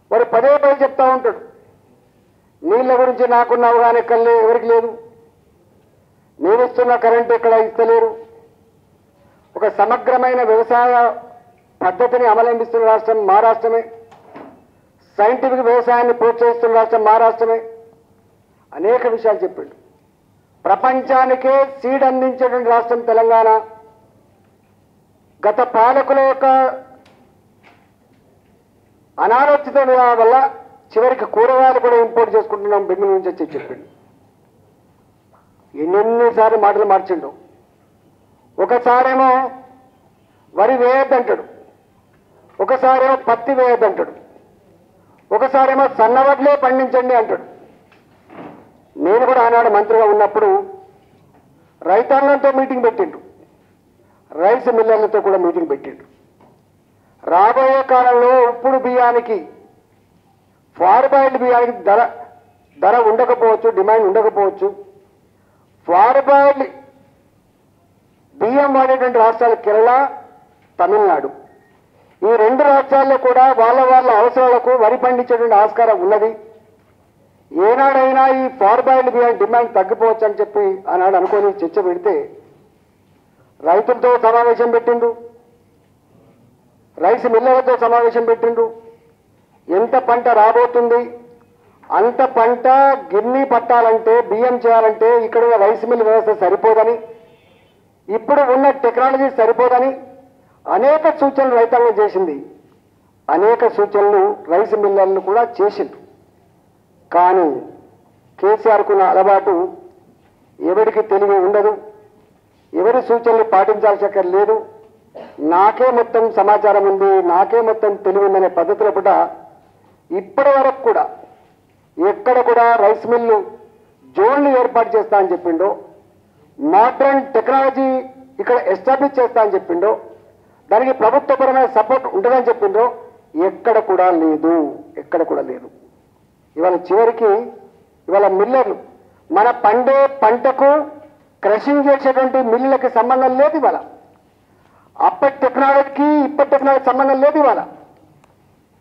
వాడు పదే పదే చెప్తా ఉంటాడు, నీళ్ళ గురించి నాకున్న అవగాహన ఎక్కడ ఎవరికి లేదు, నేను ఇస్తున్న కరెంటు ఎక్కడ ఇస్తలేరు. ఒక సమగ్రమైన వ్యవసాయ పద్ధతిని అవలంబిస్తున్న రాష్ట్రం మా రాష్ట్రమే, సైంటిఫిక్ వ్యవసాయాన్ని ప్రోత్సహిస్తున్న రాష్ట్రం మా రాష్ట్రమే. అనేక విషయాలు చెప్పిండు. ప్రపంచానికే సీడ్ అందించేటువంటి రాష్ట్రం తెలంగాణ. గత పాలకుల యొక్క అనాలోచిత విధానం వల్ల చివరికి కూరగాయలు కూడా ఇంపోర్ట్ చేసుకుంటున్నాం బెంగళూరు నుంచి వచ్చి చెప్పిండు. ఎన్నెన్నిసార్లు మాటలు మార్చిండు. ఒకసారేమో వరి వేయొద్దంటాడు, ఒకసారేమో పత్తి వేయొద్దంటాడు, ఒకసారేమో సన్నవడ్లే పండించండి అంటాడు. నేను కూడా ఆనాడు మంత్రిగా ఉన్నప్పుడు రైతాంగంతో మీటింగ్ పెట్టిండు, రైస్ మిల్లర్లతో కూడా మీటింగ్ పెట్టిండు. రాబోయే కాలంలో ఉప్పుడు బియ్యానికి, ఫార్బాయిల్డ్ బియ్యానికి ధర ఉండకపోవచ్చు, డిమాండ్ ఉండకపోవచ్చు. ఫార్బాయిల్డ్ బియ్యం వాడేటువంటి రాష్ట్రాలు కేరళ, తమిళనాడు. ఈ రెండు రాష్ట్రాల్లో కూడా వాళ్ళ అవసరాలకు వరి పండించేటువంటి ఆస్కారం ఉన్నది. ఏనాడైనా ఈ ఫార్బాయిల్డ్ బియ్యం డిమాండ్ తగ్గిపోవచ్చు అని చెప్పి ఆనాడు అనుకోని చర్చ పెడితే రైతులతో సమావేశం పెట్టిండు, రైస్ మిల్లర్లతో సమావేశం పెట్టిండు. ఎంత పంట రాబోతుంది, అంత పంట గిర్నీ పట్టాలంటే, బియ్యం చేయాలంటే ఇక్కడ రైస్ మిల్ వ్యవస్థ సరిపోదని, ఇప్పుడు ఉన్న టెక్నాలజీ సరిపోదని అనేక సూచనలు రైతాంగం చేసింది. అనేక సూచనలు రైస్ మిల్లర్లు కూడా చేసిండు. కానీ కేసీఆర్కున్న అలవాటు ఎవరికి తెలివి ఉండదు, ఎవరి సూచనలు పాటించాల్సిన లేదు, నాకే మొత్తం సమాచారం ఉంది, నాకే మొత్తం తెలివి ఉందనే పద్ధతిలో కూడా ఇప్పటి వరకు కూడా ఎక్కడ కూడా రైస్ మిల్లు జోన్లు ఏర్పాటు చేస్తా అని చెప్పిండో, మోడర్న్ టెక్నాలజీ ఇక్కడ ఎస్టాబ్లిష్ చేస్తా అని చెప్పిండో, దానికి ప్రభుత్వపరమైన సపోర్ట్ ఉంటుందని చెప్పిండో ఎక్కడ కూడా లేదు, ఎక్కడ కూడా లేదు. ఇవాళ చివరికి ఇవాళ మిల్లర్లు మన పండే పంటకు క్రషింగ్ చేసేటువంటి మిల్లులకి సంబంధం లేదు. ఇవాళ అప్పటి టెక్నాలజీకి ఇప్పటి టెక్నాలజీ సంబంధం లేదు. ఇవాళ